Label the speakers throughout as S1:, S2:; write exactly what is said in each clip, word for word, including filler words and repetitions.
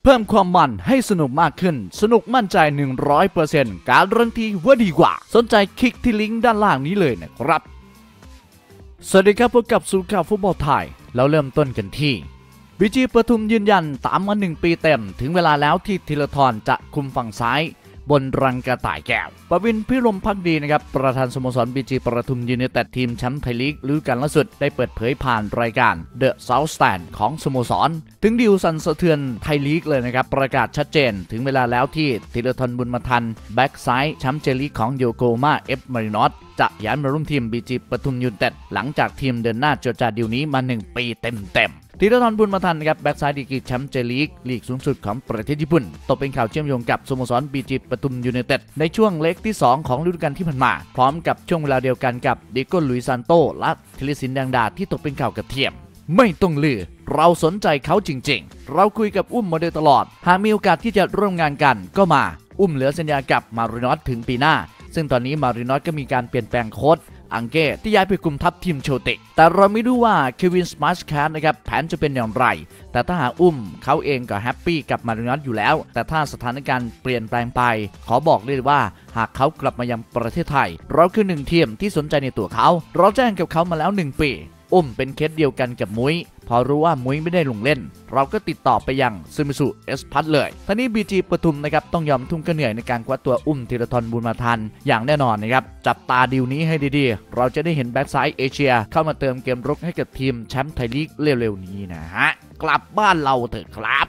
S1: เพิ่มความมันให้สนุกมากขึ้นสนุกมั่นใจ หนึ่งร้อยเปอร์เซ็นต์ การันตีว่าดีกว่าสนใจคลิกที่ลิงก์ด้านล่างนี้เลยนะครับสวัสดีครับพบกับสู่ข่าวฟุตบอลไทยเราเริ่มต้นกันที่บี จี ปทุมยืนยันตามมาหนึ่งปีเต็มถึงเวลาแล้วที่ธีรทรจะคุมฝั่งซ้ายบนรังกระต่ายแก้วประวินพิรมภักดีนะครับประธานสโมสร บี จี ปทุมยูไนเต็ดทีมแชมป์ไทยลีกฤดูกาลล่าสุดได้เปิดเผยผ่านรายการ The South Stand ของสโมสรถึงดิวสั่นสะเทือนไทยลีกเลยนะครับประกาศชัดเจนถึงเวลาแล้วที่ธีรทรบุญมาทันแบ็กซ้ายแชมป์เจลีกของโยโกมาเอฟมารินอสจะย้ายมาร่วมทีม บี จี ปทุมยูไนเต็ดหลังจากทีมเดินหน้าเจรจาดีลนี้มาหนึ่งปีเต็มๆธีรทรบุญมาทันนะครับแบ็กซ้ายดีกรีแชมป์เจลีกลีกสูงสุดของประเทศญี่ปุ่นตกเป็นข่าวเชื่อมโยงกับสโมสร บี จี ปทุมยูไนเต็ดในช่วงเล็กที่สองของฤดูกาลที่ผ่านมาพร้อมกับช่วงเวลาเดียวกันกับดิโก้ลุยซานโตและธีรศิลป์แดงดาที่ตกเป็นข่าวกระเทียมไม่ต้องลือเราสนใจเขาจริงๆเราคุยกับอุ้มมาโดยตลอดหากมีโอกาสที่จะร่วมงานกันก็มาอุ้มเหลือสัญญากับมารินอสถึงปีหน้าซึ่งตอนนี้มารินอสก็มีการเปลี่ยนแปลงโค้ชอังเก้ที่ย้ายไปคุมทัพทีมโชติแต่เราไม่รู้ว่าเควินสมาร์ชแคทนะครับแผนจะเป็นอย่างไรแต่ถ้าหากอุ้มเขาเองก็แฮปปี้กับมารินอสอยู่แล้วแต่ถ้าสถานการณ์เปลี่ยนแปลงไปขอบอกเลยว่าหากเขากลับมายังประเทศไทยเราคือหนึ่งทีมที่สนใจในตัวเขาเราแจ้งกับเขามาแล้วหนึ่งปีอุ้มเป็นเคสเดียวกันกับมุ้ยพอรู้ว่ามุ้ยไม่ได้ลงเล่นเราก็ติดต่อไปยังซึมิสุเอสพัทเลยท่านี้ บี จี ปทุมนะครับต้องยอมทุ่มกระเหนื่อยในการคว้าตัวอุ้มธีรทรบุญมาทันอย่างแน่นอนนะครับจับตาดีลนี้ให้ดีๆเราจะได้เห็นแบ็กซ้ายเอเชียเข้ามาเติมเกมรุกให้กับทีมแชมป์ไทยลีกเร็วๆนี้นะฮะกลับบ้านเราเถอะครับ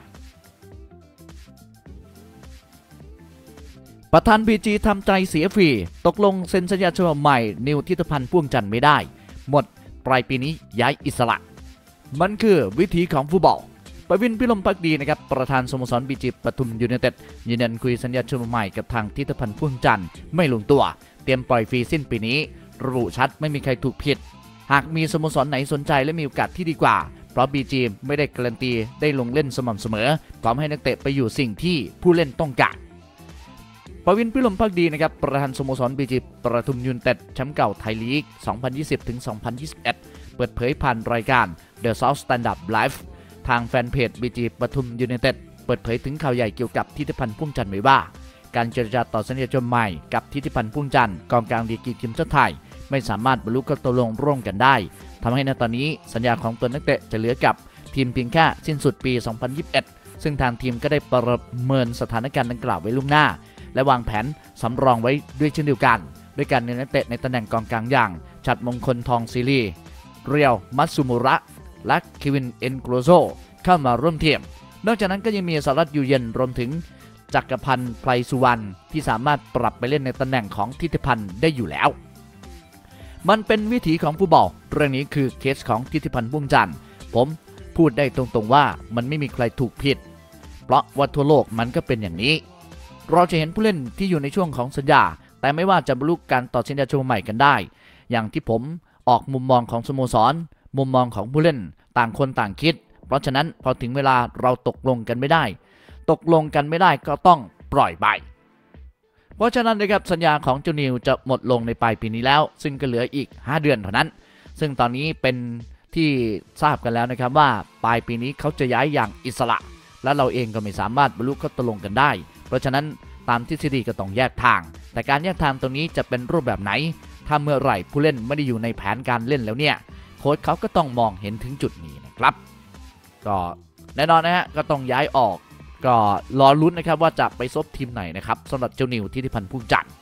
S1: ประธาน บี จี ทำใจเสียฟรีตกลงเซ็นสัญญาฉบับใหม่นิวทิติพันธ์พ่วงจันทร์ไม่ได้หมดปลายปีนี้ย้ายอิสระมันคือวิถีของฟุตบอลประวินพิรมภักดีนะครับประธานสโมสร บี จี ปทุมยูไนเต็ดยืนยันคุยสัญญาฉบับใหม่กับทางทิติพันธ์พ่วงจันทร์ไม่ลงตัวเตรียมปล่อยฟรีสิ้นปีนี้ระบุชัดไม่มีใครถูกผิดหากมีสโมสรไหนสนใจและมีโอกาสที่ดีกว่าเพราะ บี จี ไม่ได้การันตีได้ลงเล่นสม่ำเสมอพร้อมให้นักเตะไปอยู่สิ่งที่ผู้เล่นต้องการประวินพิรมภักดีนะครับประธานสโมสร บี จี ปทุมยูไนเต็ดแชมป์เก่าไทยลีก สองพันยี่สิบถึงสองพันยี่สิบเอ็ด เปิดเผยผ่านรายการ The South Standard Live ทางแฟนเพจ บี จี ปทุมยูไนเต็ดเปิดเผยถึงข่าวใหญ่เกี่ยวกับทิติพันธ์พ่วงจันทร์ไว้ว่าการเจรจาต่อสัญญาฉบับใหม่กับทิติพันธ์พ่วงจันทร์กองกลางดีกรีทีมชาติไทยไม่สามารถบรรลุข้อตกลงร่วมกันได้ทำให้ในตอนนี้สัญญาของตัวนักเตะจะเหลือกับทีมเพียงแค่สิ้นสุดปี สองพันยี่สิบเอ็ด ซึ่งทางทีมก็ได้ประเมินสถานการณ์ดังกล่าวไว้ล่วงหน้าและวางแผนสำรองไว้ด้วยเช่นเดียวกันด้วยการเน้นนักเตะในตำแหน่งกองกลางอย่างฉัตรมงคลทองซีรีเรียวมัตสึมุระและเควินเอ็นโกรโซเข้ามาร่วมทีมนอกจากนั้นก็ยังมีสหรัฐอยู่เย็นรวมถึงจักรพันธ์ไพรสุวรรณที่สามารถปรับไปเล่นในตำแหน่งของทิติพันธ์ได้อยู่แล้วมันเป็นวิถีของฟุตบอลเรื่องนี้คือเคสของทิติพันธ์พ่วงจันทร์ผมพูดได้ตรงๆว่ามันไม่มีใครถูกผิดเพราะว่าทั่วโลกมันก็เป็นอย่างนี้เราจะเห็นผู้เล่นที่อยู่ในช่วงของสัญญาแต่ไม่ว่าจะบรรลุการต่อสัญญาฉบับใหม่กันได้อย่างที่ผมออกมุมมองของสโมสรมุมมองของผู้เล่นต่างคนต่างคิดเพราะฉะนั้นพอถึงเวลาเราตกลงกันไม่ได้ตกลงกันไม่ได้ก็ต้องปล่อยไปเพราะฉะนั้นนะครับสัญญาของเจ้านิวจะหมดลงในปลายปีนี้แล้วซึ่งก็เหลืออีกห้าเดือนเท่านั้นซึ่งตอนนี้เป็นที่ทราบกันแล้วนะครับว่าปลายปีนี้เขาจะย้ายอย่างอิสระและเราเองก็ไม่สามารถบรรลุข้อตกลงกันได้เพราะฉะนั้นตามทฤษฎีก็ต้องแยกทางแต่การแยกทางตรงนี้จะเป็นรูปแบบไหนถ้าเมื่อไหร่ผู้เล่นไม่ได้อยู่ในแผนการเล่นแล้วเนี่ยโค้ชเขาก็ต้องมองเห็นถึงจุดนี้นะครับก็แน่นอนนะฮะก็ต้องย้ายออกก็รอลุ้นนะครับว่าจะไปซบทีมไหนนะครับสำหรับเจ้านิวทิติพันธ์พ่วงจันทร์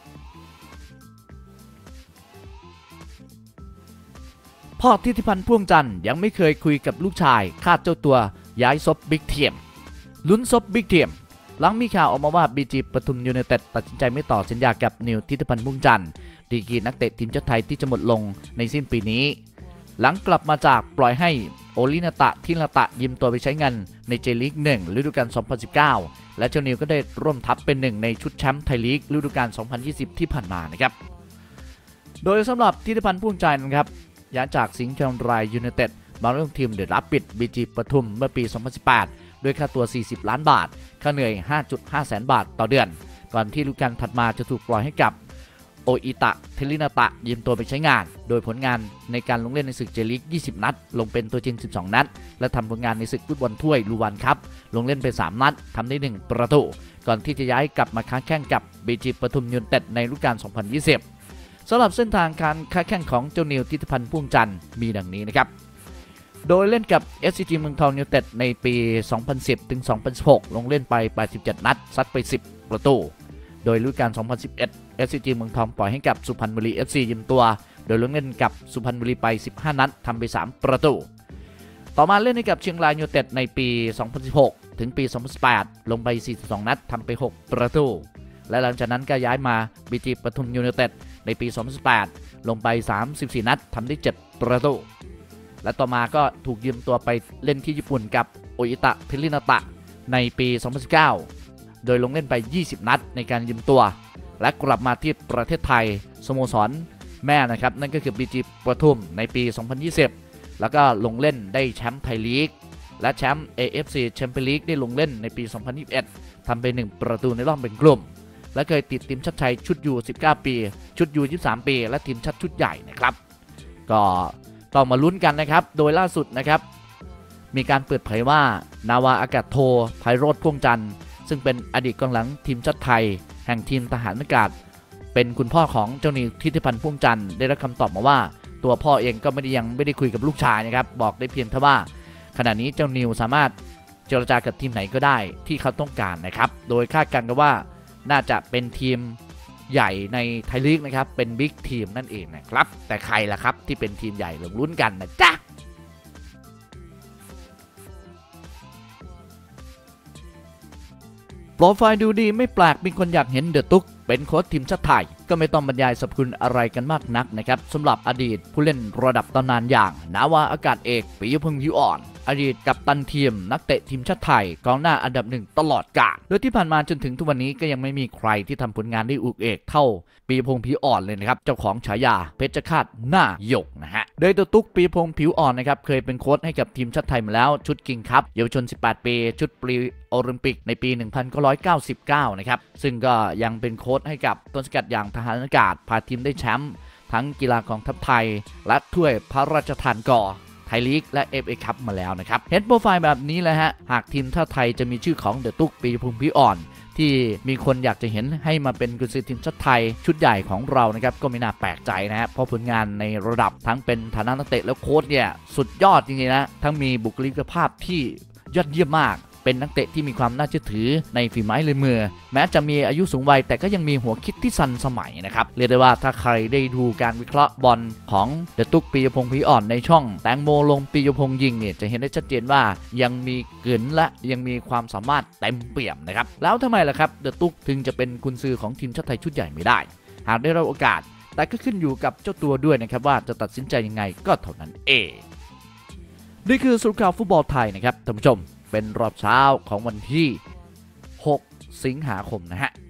S1: พ่อทิติพันธ์พ่วงจันทร์ยังไม่เคยคุยกับลูกชายคาดเจ้าตัวย้ายซบบิ๊กเทียมลุ้นซบบิ๊กเทียมหลังมีข่าวออกมาว่า บี จี ปทุมยูไนเต็ดตัดสินใจไม่ต่อสัญญากับนิวทิติพันธ์พ่วงจันทร์ดีกรีนักเตะทีมชาติไทยที่จะหมดลงในสิ้นปีนี้หลังกลับมาจากปล่อยให้โอลินาตะทินาตะยืมตัวไปใช้งานในเจลีกหนึ่งฤดูกาลสองพันสิบเก้าและเจ้านิวก็ได้ร่วมทัพเป็นหนึ่งในชุดแชมป์ไทยลีกฤดูกาลสองพันยี่สิบที่ผ่านมานะครับโดยสำหรับทิติพันธ์พ่วงจันทร์นะครับย้ายจากสิงห์เชียงรายยูไนเต็ดมาร่วมทีมเดอะรับปิด บี จี ปทุมเมื่อปีสองพันสิบแปดด้วยค่าตัวสี่สิบล้านบาทค่าเหนื่อย ห้าจุดห้า แสนบาทต่อเดือนก่อนที่ฤดูกาลถัดมาจะถูกปล่อยให้กับโออิตะเทรินาตะยืมตัวไปใช้งานโดยผลงานในการลงเล่นในศึกเจลีกยี่สิบนัดลงเป็นตัวจริงสิบสองนัดและทำผลงานในศึกฟุตบอลถ้วยลูวันคัพลงเล่นไปสามนัดทำได้หนึ่งประตูก่อนที่จะย้ายกลับมาค้าแข่งกับ บี จี ปทุมยูไนเต็ดในฤดูกาลสองพันยี่สิบสำหรับเส้นทางการค้าแข่งของเจ้านิวทิติพันธ์พ่วงจันทร์มีดังนี้นะครับโดยเล่นกับ เอส ซี จี เมืองทองยูไนเต็ดในปี สองพันสิบถึงสองพันสิบหก ลงเล่นไปแปดสิบเจ็ดนัดซัดไปสิบประตูโดยฤดูกาลสองพันสิบเอ็ด เอส ซี จี เมืองทองปล่อยให้กับสุพรรณบุรี เอฟ ซี ยืมตัวโดยลงเล่นกับสุพรรณบุรีไปสิบห้านัดทำไปสามประตูต่อมาเล่นให้กับเชียงรายยูไนเต็ดในปี สองพันสิบหก ถึงปี สองพันสิบแปด ลงไปสี่สิบสองนัดทำไปหกประตูและหลังจากนั้นก็ย้ายมา บี จี ปทุมยูไนเต็ดในปี สองพันสิบแปด ลงไปสามสิบสี่นัดทำได้เจ็ดประตูและต่อมาก็ถูกยืมตัวไปเล่นที่ญี่ปุ่นกับโออิตะเทรินาตะในปี สองพันสิบเก้า โดยลงเล่นไปยี่สิบนัดในการยืมตัวและกลับมาที่ประเทศไทยสโมสรแม่นะครับนั่นก็คือ บี จี ปทุมในปี สองพันยี่สิบ แล้วก็ลงเล่นได้แชมป์ไทยลีกและแชมป์ เอ เอฟ ซี แชมเปี้ยนลีกได้ลงเล่นในปี สองพันยี่สิบเอ็ด ทำไปหนึ่งประตูในรอบแบ่งกลุ่มและเคยติดทีมชาติไทยชุดยูสิบเก้าปีชุดยูยี่สิบสามปีและทีมชาติชุดใหญ่นะครับก็ต้องมาลุ้นกันนะครับโดยล่าสุดนะครับมีการเปิดเผยว่านาวาอากาศโทไพโรจน์พ่วงจันทร์ซึ่งเป็นอดีตกองหลังทีมชาติไทยแห่งทีมทหารอากาศเป็นคุณพ่อของเจ้านิวทิติพันธ์พ่วงจันทร์ได้รับคำตอบมาว่าตัวพ่อเองก็ไม่ได้ยังไม่ได้คุยกับลูกชายนะครับบอกได้เพียงเท่าว่าขณะนี้เจ้านิวสามารถเจรจากับทีมไหนก็ได้ที่เขาต้องการนะครับโดยคาดการณ์กันว่าน่าจะเป็นทีมใหญ่ในไทยลีกนะครับเป็นบิ๊กทีมนั่นเองนะครับแต่ใครล่ะครับที่เป็นทีมใหญ่ลงลุ้นกันนะจ๊ะโปรไฟล์ดูดีไม่แปลกมีคนอยากเห็นเดอะตุ๊กเป็นโค้ชทีมชาติไทยก็ไม่ต้องบรรยายสรรพคุณอะไรกันมากนักนะครับสำหรับอดีตผู้เล่นระดับตำนานอย่างนาวาอากาศเอกปิยพงษ์ผิวอ่อนอดีตกัปตันทีมนักเตะทีมชาติไทยกองหน้าอันดับหนึ่งตลอดกาลโดยที่ผ่านมาจนถึงทุกวันนี้ก็ยังไม่มีใครที่ทำผลงานได้อุกเอกเท่าปิยพงษ์ผิวอ่อนเลยนะครับเจ้าของฉายาเพชรฆาตหน้าหยกนะฮะโดยตัวตุ๊กปิยพงษ์ผิวอ่อนนะครับเคยเป็นโค้ชให้กับทีมชาติไทยมาแล้วชุดคิงส์คัพเยาวชนสิบแปดปีชุดปรีโอลิมปิกในปีหนึ่งพันเก้าร้อยเก้าสิบเก้านะครับซึ่งก็ยังเป็นโค้ชให้กับต้นสังกัดอย่างทหารอากาศพาทีมได้แชมป์ทั้งกีฬากองทัพไทยและถ้วยพระราชทานก่อไทยลีกและ เอฟ เอ คัพมาแล้วนะครับเห็นโปรไฟล์แบบนี้เลยฮะหากทีมชาติไทยจะมีชื่อของเดอะตุ๊กปิยพงษ์ผิวอ่อนที่มีคนอยากจะเห็นให้มาเป็นกุญซือทีมชาติไทยชุดใหญ่ของเรานะครับก็ไม่น่าแปลกใจนะฮะเพราะผลงานในระดับทั้งเป็นฐานะนักเตะและโค้ชเนี่ยสุดยอดจริงๆนะทั้งมีบุคลิกภาพที่ยอดเยี่ยมมากเป็นนักเตะที่มีความน่าเชื่อถือในฝีไม้ลายมือแม้จะมีอายุสูงวัยแต่ก็ยังมีหัวคิดที่ทันสมัยนะครับเรียกได้ว่าถ้าใครได้ดูการวิเคราะห์บอลของเดอะตุ๊กปิยพงษ์ผิวอ่อนในช่องแตงโมลงปิยพงษ์ยิงเนี่ยจะเห็นได้ชัดเจนว่ายังมีเกินและยังมีความสามารถเต็มเปี่ยมนะครับแล้วทำไมล่ะครับเดอะตุ๊กถึงจะเป็นกุญซือของทีมชาติไทยชุดใหญ่ไม่ได้หากได้รับโอกาสแต่ก็ขึ้นอยู่กับเจ้าตัวด้วยนะครับว่าจะตัดสินใจยังไงก็เท่านั้นเองนี่คือสรุปข่าวฟุตบอลไทยนะครับท่านผู้ชมเป็นรอบเช้าของวันที่หกสิงหาคมนะฮะ